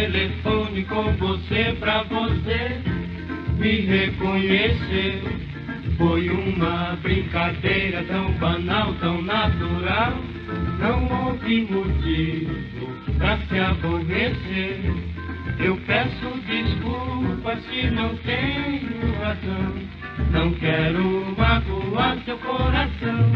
telefone com você pra você me reconhecer. Foi uma brincadeira tão banal, tão natural. Não houve motivo pra se aborrecer. Eu peço desculpas se não tenho razão. Não quero magoar seu coração.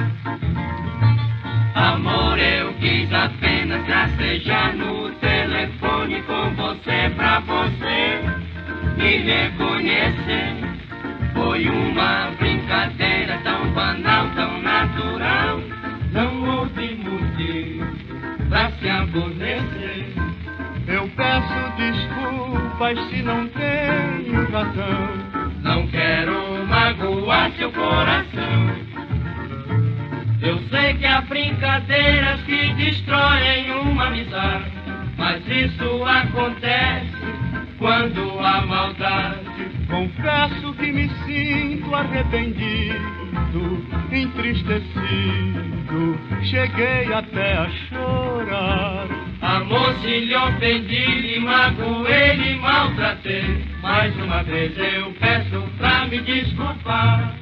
Amor, eu quis apenas rastejar no telefone com você pra você me reconhecer. Foi uma brincadeira tão banal, tão natural. Não houve motivo pra se aborrecer. Eu peço desculpas se não tenho razão. Não quero magoar seu coração. Eu sei que há brincadeiras que destroem uma amizade, mas isso acontece quando há maldade. Confesso que me sinto arrependido, entristecido, cheguei até a chorar. Amor, se lhe ofendi, lhe magoei, lhe maltratei, mais uma vez eu peço pra me desculpar.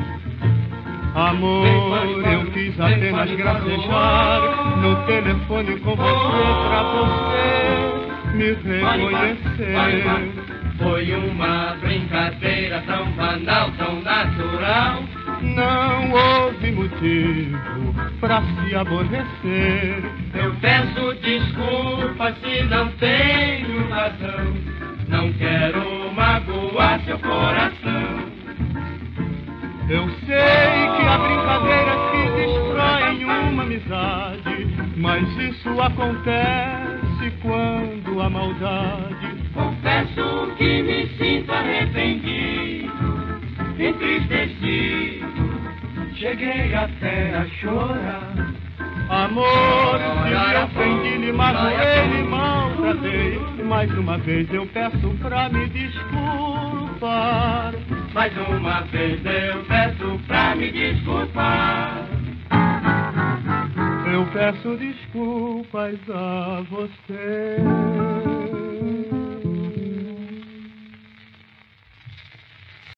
Amor, eu quis apenas gracejar no telefone com você pra você me reconhecer. Foi uma brincadeira tão banal, tão natural. Não houve motivo pra se aborrecer. Eu peço desculpas se não tenho razão. Não quero magoar seu coração. Eu sei que há brincadeiras que destroem uma amizade, mas isso acontece quando há maldade. Confesso que me sinto arrependido, entristecido, cheguei até a chorar. Amor, se lhe ofendi, lhe magoei, lhe maltratei, mais uma vez eu peço pra me desculpar. Mais uma vez eu peço pra me desculpar. Eu peço desculpas a você.